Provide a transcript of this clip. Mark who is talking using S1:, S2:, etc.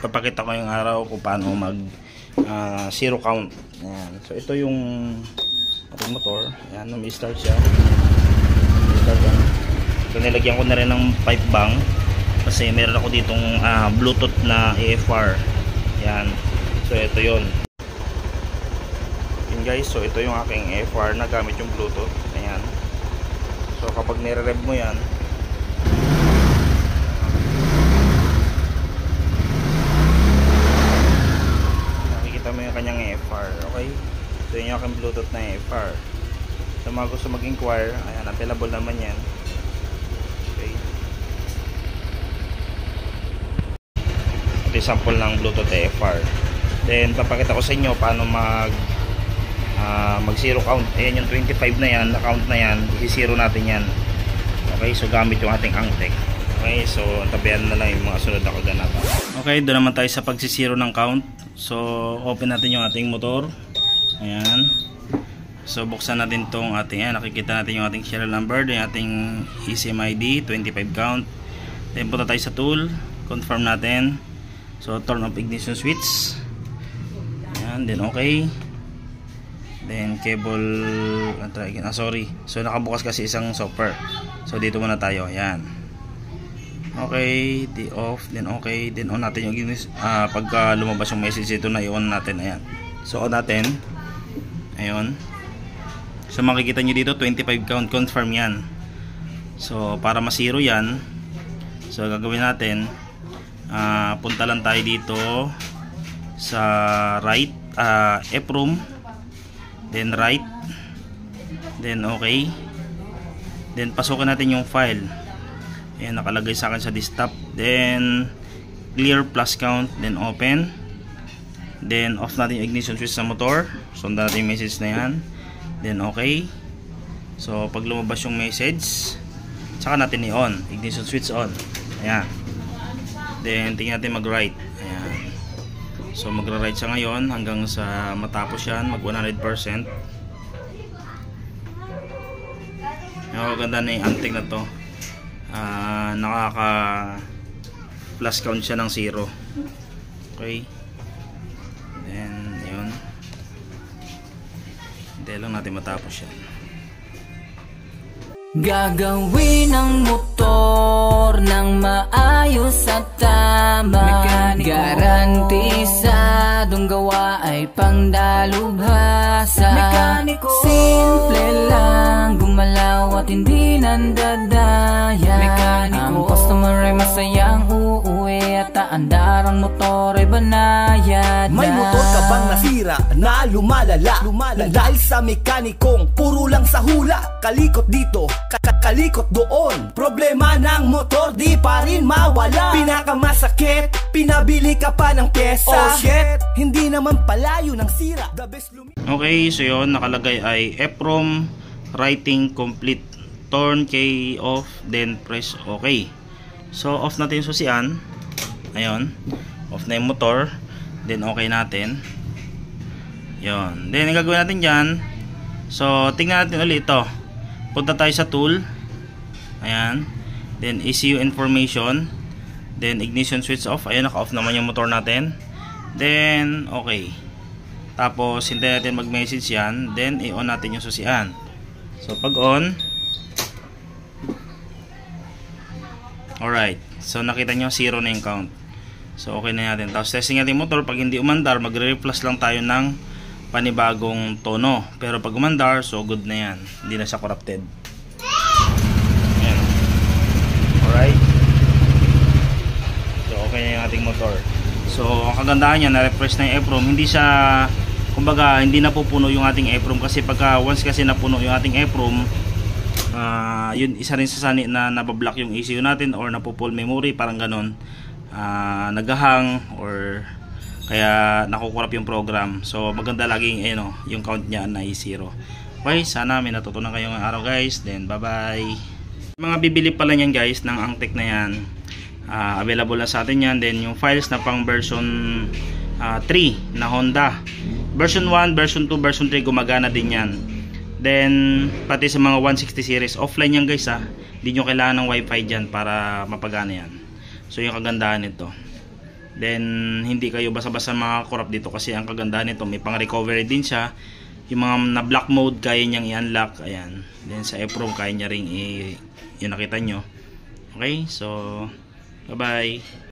S1: papakita ko yung araw kung paano mag zero count. Ayan. So ito yung ating motor. Ayan, may start siya. So nilagyan ko na rin ng pipe bang kasi meron ako ditong Bluetooth na AFR. Ayan. So ito yun. Ayan guys, so ito yung aking AFR na gamit yung Bluetooth. Ayan. So kapag nire-rev mo yan, nakikita mo yung kanyang AFR. Okay. So yun yung aking Bluetooth na AFR. So mga gusto mag-inquire, ayan, available naman yan. Okay. Ito yung sample ng Bluetooth AFR. Then papakita ko sa inyo paano mag zero count. Ayan yung 25 na yan, na-count na yan, isi-zero natin yan. Okay, so gamit yung ating Angtec. Okay, so tabihan na lang yung mga sunod na kaganapan. Okay, doon naman tayo sa pagsisiro ng count. So open natin yung ating motor. Ayan. So buksan natin tong ating, ayan, nakikita natin yung ating serial number, yung ating ECMID 25 count. Then punta tayo sa tool, confirm natin. So turn off ignition switch. Ayan, then okay. Then cable, try again. Sorry. So nakabukas kasi isang software. So dito muna tayo. Ayan. Okay, di off, then okay, then on natin yung ignition. Pagka lumabas yung message ito na i-on natin. Ayan. So on natin. Ayun. So makikita nyo dito 25 count, confirm yan. So para ma-zero yan, so gagawin natin, punta lang tayo dito sa right, EPROM, then right, then okay, then pasukin natin yung file. Ayan, nakalagay sa akin sa desktop. Then clear plus count, then open, then off natin yung ignition switch sa motor. Sundan natin yung message na yan. Then okay. So pag lumabas yung message, saka natin i-on, ignition switch on. Ayan. Then tingnan natin mag-right. Ayan. So magra-right siya ngayon hanggang sa matapos yan, mag 100%. Ganda na yung Angtec na to. Nakaka plus count siya ng 0. Okay. Then yun. Hindi lang natin matapos yan.
S2: Gagawin ang motor ng maayos at tama. Garantisadong gawa ay pangdalubhasa. Mekaniko. Simple lang gumalaw at hindi nandadaya. Mekaniko. Ang customer ay masayang uuwi at aandar ang motor ay banayad.
S3: May motor ka bang nasira na lumalala? Dahil sa mekanikong puro lang sa hula. Kalikot dito, kalikot doon. Problema ng motor di pa rin mawala. Pinakamasakit, pinabili ka pa ng pyesa. Oh shit, hindi naman palayo ng sira. The best
S1: Okay, so yun, nakalagay ay EPROM writing complete. Turn key off, then press OK. So off natin yung susian. Ayun, off na yung motor. Then okay natin. Yun, then ang gagawin natin dyan, so tingnan natin ulit ito. Punta tayo sa tool. Ayan. Then ECU information. Then ignition switch off. Ayan, naka-off naman yung motor natin. Then okay. Tapos hintayin natin mag-message yan. Then i-on natin yung susian. So pag on, alright. So nakita nyo 0 na yung count. So okay na natin. Tapos testing natin yung motor. Pag hindi umandar, magre-reflush lang tayo ng panibagong tono. Pero pag umandar, so good na yan. Hindi na siya corrupted. Ayan. Alright. So okay na yung ating motor. So ang kagandahan niya, na-refresh na yung EPROM. Hindi siya, kumbaga, hindi napupuno yung ating EPROM. Kasi pagka once kasi napuno yung ating EPROM, yun isa rin sa sani na nabablock yung ECU natin or napupull memory, parang ganon. Nagahang or kaya nakukurap yung program. So maganda laging yung count niya na i-0. Okay, sana may natutunan kayo ngayong araw guys. Then bye bye. Mga bibili pala niyan guys ng Angtec na yan, available na sa atin yan. Then yung files na pang version 3 na Honda, version 1, version 2, version 3 gumagana din yan. Then pati sa mga 160 series offline yan guys Hindi nyo kailangan ng wifi dyan para mapagana yan. So yung kagandahan nito. Then hindi kayo basa-basa makakorap dito kasi ang kagandahan nito may pang recovery din siya. Yung mga na black mode kaya niyang i-unlock. Ayan. Then sa EPROM kaya niya ring yung nakita nyo. Okay, so bye bye.